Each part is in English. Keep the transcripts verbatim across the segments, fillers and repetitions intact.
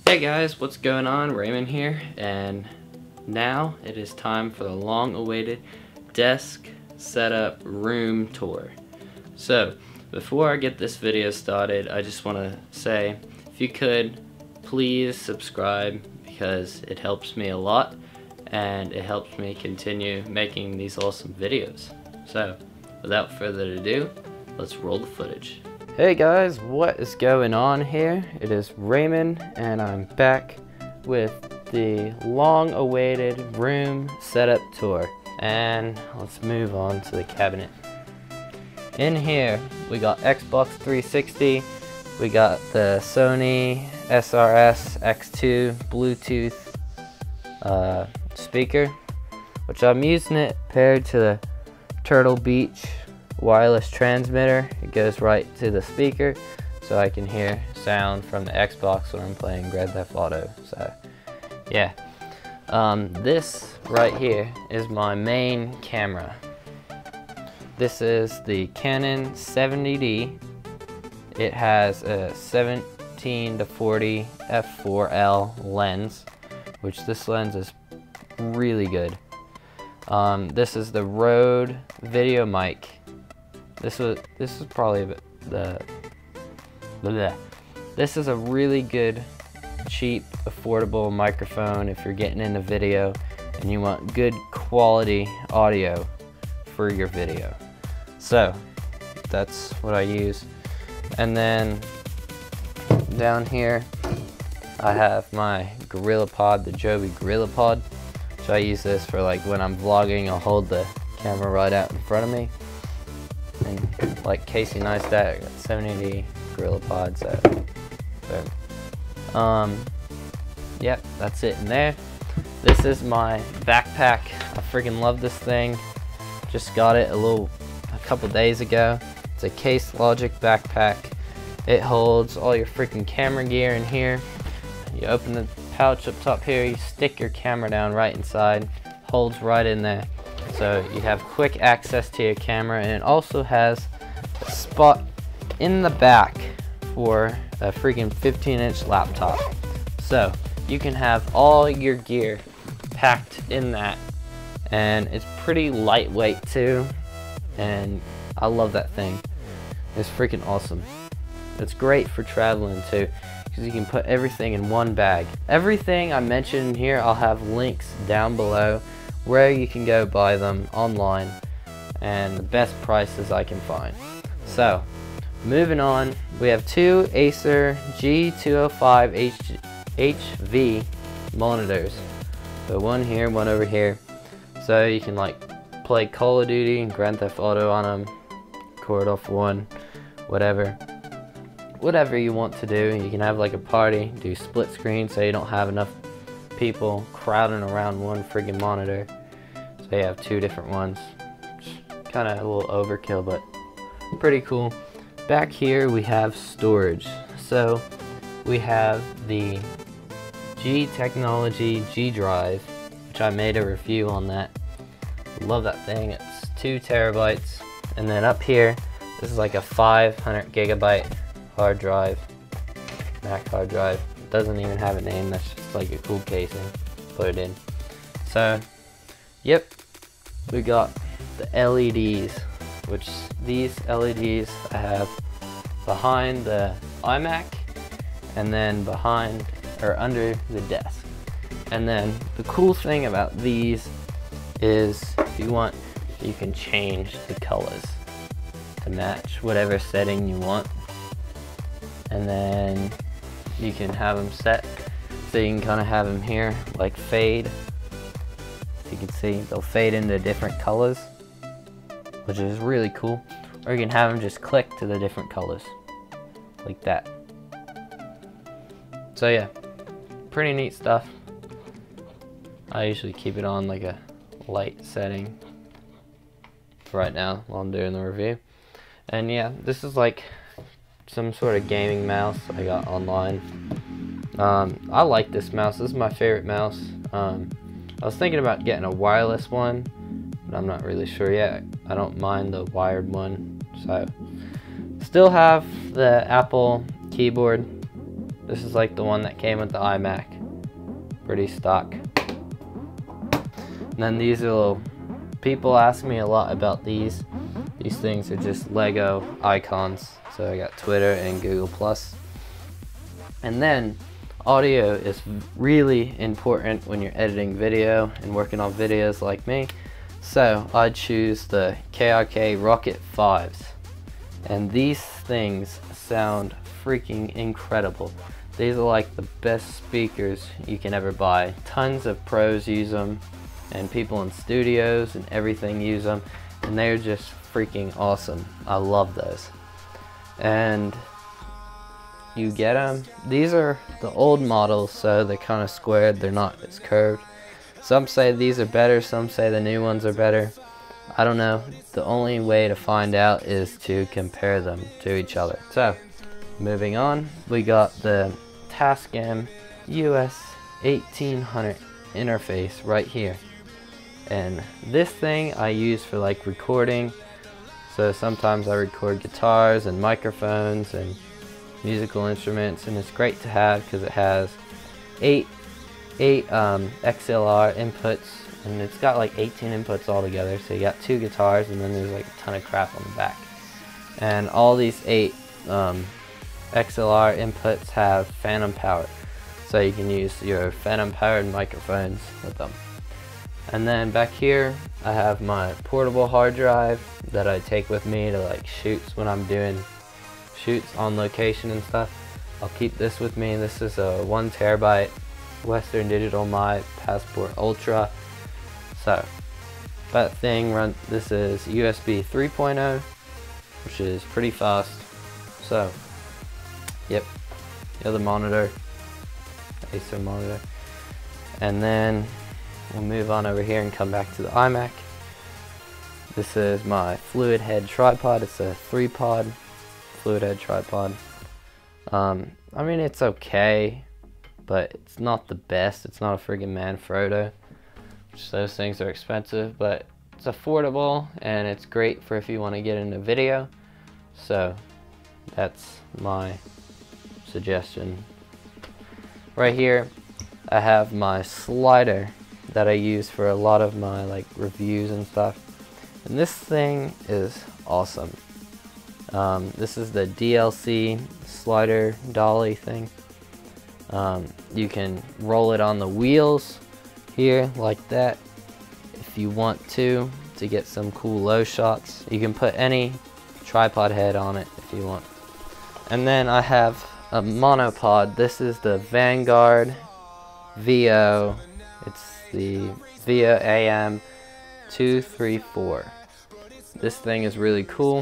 Hey guys, what's going on? Raymond here, and now it is time for the long-awaited desk setup room tour. So, before I get this video started, I just want to say, if you could, please subscribe, because it helps me a lot, and it helps me continue making these awesome videos. So, without further ado, let's roll the footage. Hey guys, what is going on here? It is Raymond, and I'm back with the long-awaited room setup tour. And let's move on to the cabinet. In here, we got Xbox three sixty, we got the Sony S R S X two Bluetooth uh, speaker, which I'm using it paired to the Turtle Beach wireless transmitter. It goes right to the speaker, so I can hear sound from the Xbox when I'm playing Grand Theft Auto. So yeah, um, this right here is my main camera. This is the Canon seventy D. It has a seventeen to forty f four L lens, which this lens is really good. Um, this is the Rode VideoMic. This was this is probably the bleh. This is a really good, cheap, affordable microphone if you're getting into video and you want good quality audio for your video. So that's what I use. And then down here I have my GorillaPod, the Joby GorillaPod. So I use this for like when I'm vlogging, I'll hold the camera right out in front of me. And like Casey Neistat, I got seventy D GorillaPod, so, so um, yep, that's it in there. This is my backpack. I freaking love this thing. Just got it a little, a couple days ago. It's a Case Logic backpack. It holds all your freaking camera gear in here. You open the pouch up top here, you stick your camera down right inside, holds right in there. So you have quick access to your camera, and it also has a spot in the back for a freaking fifteen inch laptop. So you can have all your gear packed in that, and it's pretty lightweight too, and I love that thing. It's freaking awesome. It's great for traveling too, because you can put everything in one bag. Everything I mentioned here, I'll have links down below where you can go buy them online, and the best prices I can find. So moving on, we have two Acer G two oh five H V monitors. So one here, one over here. So you can like play Call of Duty and Grand Theft Auto on them, record off one, whatever. Whatever you want to do. You can have like a party, do split screen so you don't have enough people crowding around one friggin' monitor. So you have two different ones. Kind of a little overkill, but pretty cool. Back here we have storage. So we have the G Technology G Drive, which I made a review on that. Love that thing. It's two terabytes. And then up here, this is like a five hundred gigabyte hard drive, Mac hard drive. Doesn't even have a name, that's just like a cool casing. Put it in. So, yep, we got the L E Ds, which these L E Ds I have behind the iMac, and then behind or under the desk. And then the cool thing about these is if you want, you can change the colors to match whatever setting you want. And then you can have them set so you can kind of have them here like fade. As you can see, they'll fade into different colors, which is really cool. Or you can have them just click to the different colors like that. So yeah, pretty neat stuff. I usually keep it on like a light setting right now while I'm doing the review. And yeah, this is like some sort of gaming mouse I got online. Um, I like this mouse. This is my favorite mouse. Um, I was thinking about getting a wireless one, but I'm not really sure yet. I don't mind the wired one. So, still have the Apple keyboard. This is like the one that came with the iMac. Pretty stock. And then these are little, people ask me a lot about these. These things are just Lego icons. So I got Twitter and Google Plus. And then audio is really important when you're editing video and working on videos like me. So I choose the K I K Rocket fives. And these things sound freaking incredible. These are like the best speakers you can ever buy. Tons of pros use them, and people in studios and everything use them, and they're just freaking awesome. I love those. And you get them. These are the old models, so they're kind of squared. They're not as curved. Some say these are better, some say the new ones are better. I don't know. The only way to find out is to compare them to each other. So, moving on, we got the Tascam U S eighteen hundred interface right here. And this thing I use for like recording. So sometimes I record guitars and microphones and musical instruments, and it's great to have because it has eight eight um, X L R inputs, and it's got like eighteen inputs altogether. So you got two guitars, and then there's like a ton of crap on the back. And all these eight um, X L R inputs have phantom power, so you can use your phantom powered microphones with them. And then back here I have my portable hard drive that I take with me to like shoots when I'm doing shoots on location and stuff. I'll keep this with me. This is a one terabyte Western Digital My Passport Ultra. So that thing run. This is U S B three point oh, which is pretty fast. So yep, the other monitor, Acer monitor, and then we'll move on over here and come back to the iMac. This is my fluid head tripod. It's a three pod fluid head tripod. Um, I mean, it's okay, but it's not the best. It's not a friggin' Manfrotto, which those things are expensive, but it's affordable and it's great for if you want to get into video. So that's my suggestion. Right here I have my slider that I use for a lot of my like reviews and stuff, and this thing is awesome. Um, this is the D L C slider dolly thing. Um, you can roll it on the wheels here like that if you want to to get some cool low shots. You can put any tripod head on it if you want. And then I have a monopod. This is the Vanguard V O. It's the V O A M two three four. This thing is really cool.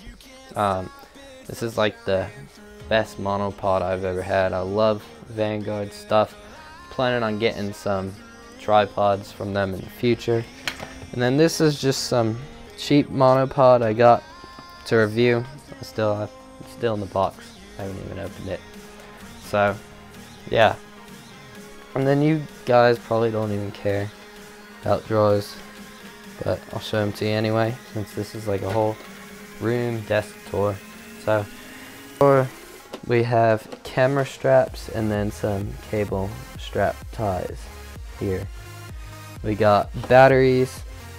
Um, this is like the best monopod I've ever had. I love Vanguard stuff. Planning on getting some tripods from them in the future. And then this is just some cheap monopod I got to review. I still have, it's still in the box. I haven't even opened it. So yeah. And then you guys probably don't even care about drawers, but I'll show them to you anyway, since this is like a whole room desk tour. So or we have camera straps and then some cable strap ties here. We got batteries.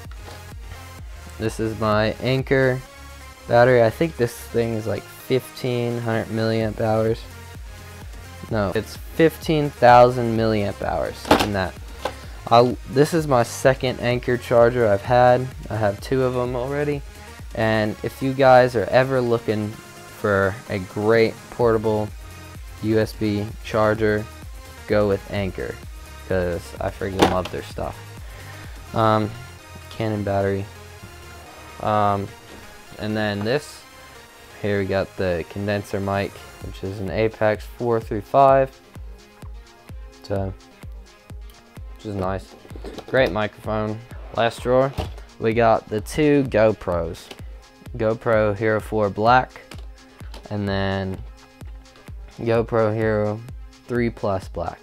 This is my Anker battery. I think this thing is like fifteen hundred milliamp hours. No, it's fifteen thousand milliamp hours in that. I'll, this is my second Anker charger I've had. I have two of them already. And if you guys are ever looking for a great portable U S B charger, go with Anker, because I freaking love their stuff. Um, Canon battery. Um, and then this, here we got the condenser mic, which is an Apex four through five. So, which is nice. Great microphone. Last drawer, we got the two GoPros. GoPro Hero four Black, and then GoPro Hero three Plus Black.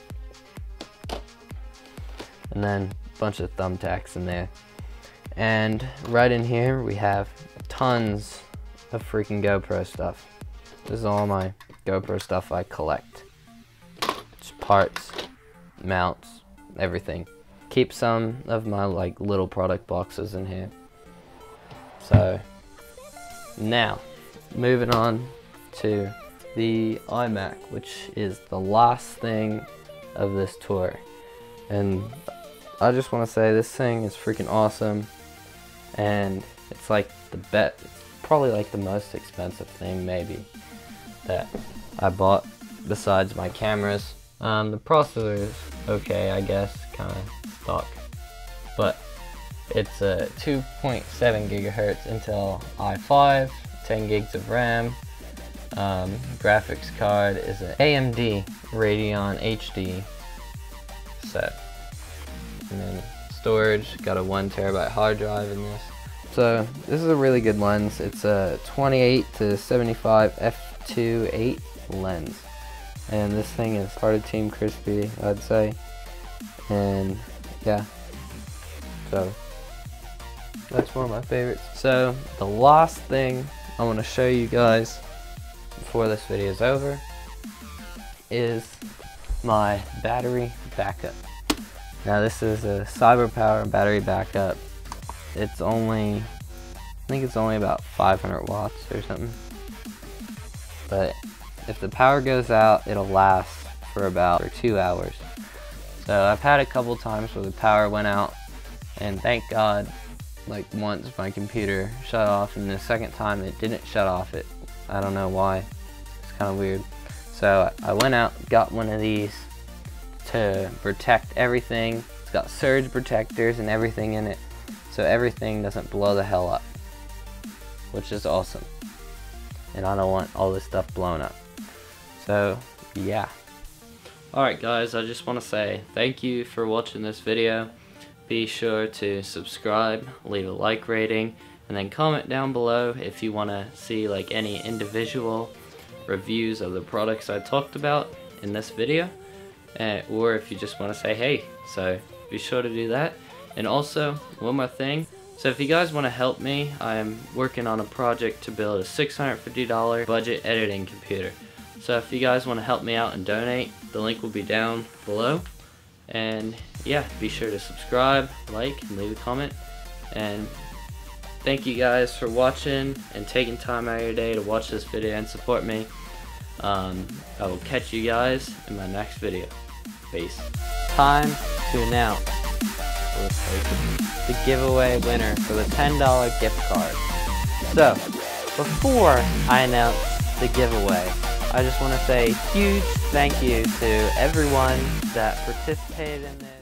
And then a bunch of thumbtacks in there. And right in here we have tons of freaking GoPro stuff. This is all my GoPro stuff I collect. parts, mounts, everything. Keep some of my like little product boxes in here. So now moving on to the iMac, which is the last thing of this tour. And I just want to say this thing is freaking awesome, and it's like the bet it's probably like the most expensive thing maybe that I bought besides my cameras. Um, the processor is okay, I guess, kind of stock, but it's a two point seven gigahertz Intel i five, ten gigs of RAM. Um, graphics card is an A M D Radeon H D set, and then storage, got a one terabyte hard drive in this. So this is a really good lens. It's a twenty-eight to seventy-five f two point eight lens, and this thing is part of Team Crispy, I'd say. And yeah, so that's one of my favorites. So the last thing I want to show you guys before this video is over is my battery backup. Now this is a CyberPower battery backup. It's only, I think it's only about five hundred watts or something. But if the power goes out, it'll last for about for two hours. So I've had a couple times where the power went out, and thank God, like once my computer shut off, and the second time it didn't shut off. It, I don't know why. It's kind of weird. So I went out, got one of these to protect everything. It's got surge protectors and everything in it, so everything doesn't blow the hell up, which is awesome. And I don't want all this stuff blown up. So yeah. Alright guys, I just want to say thank you for watching this video. Be sure to subscribe, leave a like rating, and then comment down below if you want to see like any individual reviews of the products I talked about in this video, uh, or if you just want to say hey. So be sure to do that. And also, one more thing, so if you guys want to help me, I'm working on a project to build a six hundred fifty dollar budget editing computer. So if you guys want to help me out and donate, the link will be down below. And yeah, be sure to subscribe, like, and leave a comment. And thank you guys for watching and taking time out of your day to watch this video and support me. Um, I will catch you guys in my next video. Peace. Time to announce the giveaway winner for the ten dollar gift card. So, before I announce the giveaway, I just want to say a huge thank you to everyone that participated in this.